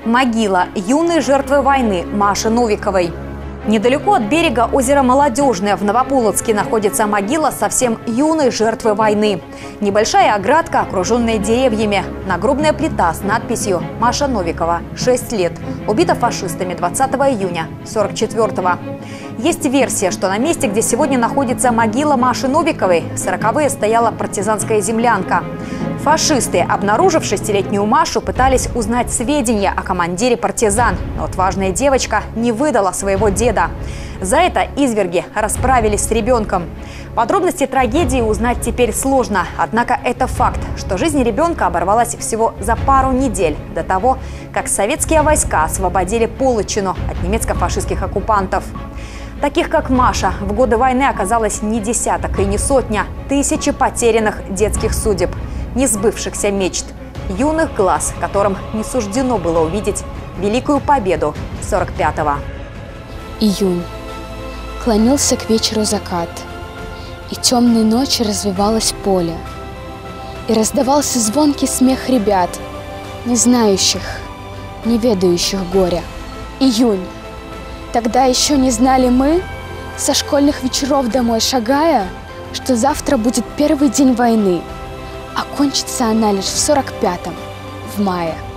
Могила юной жертвы войны Маши Новиковой. Недалеко от берега озера Молодежное в Новополоцке находится могила совсем юной жертвы войны. Небольшая оградка, окруженная деревьями. Нагробная плита с надписью «Маша Новикова, 6 лет. Убита фашистами 20 июня 44-го». Есть версия, что на месте, где сегодня находится могила Маши Новиковой, в 40-е стояла партизанская землянка. Фашисты, обнаружив 6-летнюю Машу, пытались узнать сведения о командире партизан. Но отважная девочка не выдала своего деда. За это изверги расправились с ребенком. Подробности трагедии узнать теперь сложно. Однако это факт, что жизнь ребенка оборвалась всего за пару недель до того, как советские войска освободили Полочину от немецко-фашистских оккупантов. Таких, как Маша, в годы войны оказалось не десяток и не сотня. Тысячи потерянных детских судеб, несбывшихся мечт, юных глаз, которым не суждено было увидеть великую победу 45-го. Июнь. Клонился к вечеру закат, и темной ночи развивалось поле, и раздавался звонкий смех ребят, не знающих, не ведающих горя. Июнь. Тогда еще не знали мы, со школьных вечеров домой шагая, что завтра будет первый день войны, а кончится она лишь в 45-м, в мае.